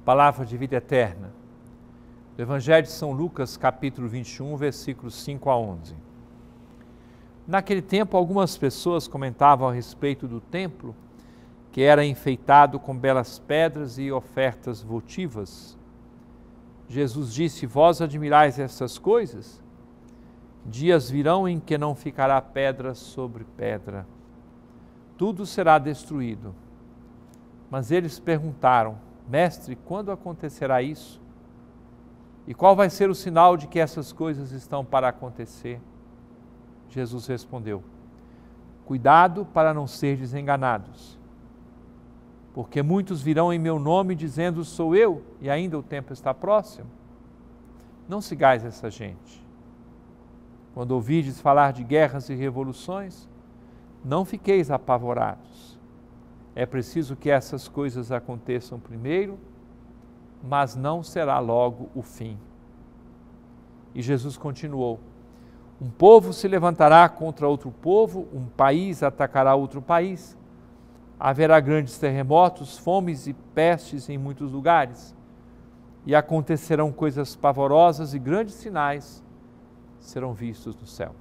Palavra de vida eterna. Do Evangelho de São Lucas, capítulo 21, versículos 5 a 11. Naquele tempo, algumas pessoas comentavam a respeito do templo, que era enfeitado com belas pedras e ofertas votivas. Jesus disse: Vós admirais essas coisas? Dias virão em que não ficará pedra sobre pedra. Tudo será destruído. Mas eles perguntaram: Mestre, quando acontecerá isso? E qual vai ser o sinal de que essas coisas estão para acontecer? Jesus respondeu: Cuidado para não serdes enganados, porque muitos virão em meu nome dizendo: Sou eu, e ainda o tempo está próximo. Não sigais essa gente. Quando ouvirdes falar de guerras e revoluções, não fiqueis apavorados. É preciso que essas coisas aconteçam primeiro, mas não será logo o fim. E Jesus continuou: Um povo se levantará contra outro povo, um país atacará outro país. Haverá grandes terremotos, fomes e pestes em muitos lugares. E acontecerão coisas pavorosas e grandes sinais serão vistos no céu.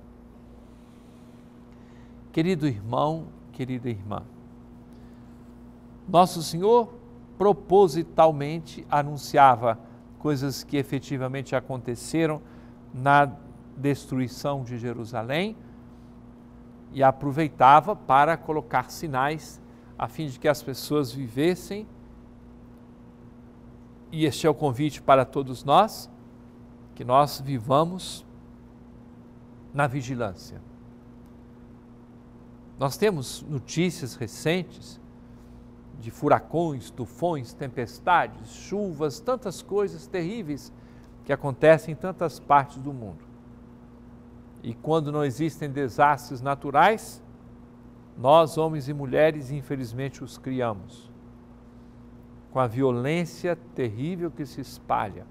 Querido irmão, querida irmã, Nosso Senhor propositalmente anunciava coisas que efetivamente aconteceram na destruição de Jerusalém e aproveitava para colocar sinais a fim de que as pessoas vivessem, e este é o convite para todos nós, que nós vivamos na vigilância. Nós temos notícias recentes de furacões, tufões, tempestades, chuvas, tantas coisas terríveis que acontecem em tantas partes do mundo. E quando não existem desastres naturais, nós, homens e mulheres, infelizmente os criamos, com a violência terrível que se espalha,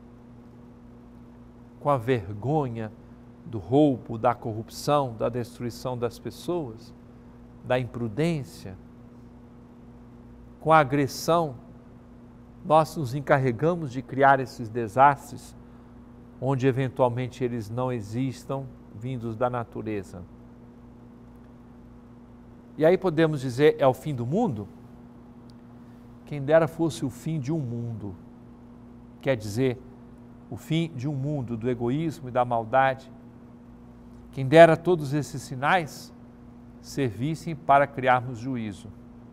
com a vergonha do roubo, da corrupção, da destruição das pessoas, da imprudência, com a agressão. Nós nos encarregamos de criar esses desastres, onde eventualmente eles não existam, vindos da natureza. E aí podemos dizer: é o fim do mundo? Quem dera fosse o fim de um mundo. Quer dizer, o fim de um mundo do egoísmo e da maldade. Quem dera todos esses sinais servissem para criarmos juízo.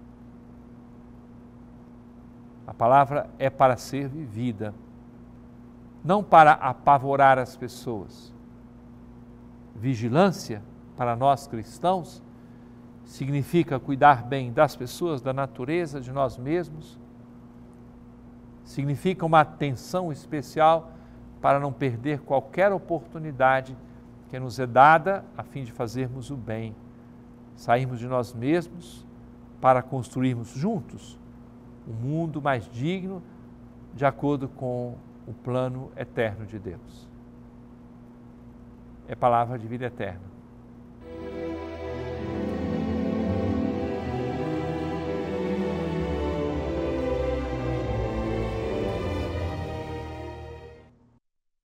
A palavra é para ser vivida, não para apavorar as pessoas. Vigilância, para nós cristãos, significa cuidar bem das pessoas, da natureza, de nós mesmos. Significa uma atenção especial para não perder qualquer oportunidade que nos é dada a fim de fazermos o bem, sairmos de nós mesmos para construirmos juntos um mundo mais digno, de acordo com o plano eterno de Deus. É palavra de vida eterna.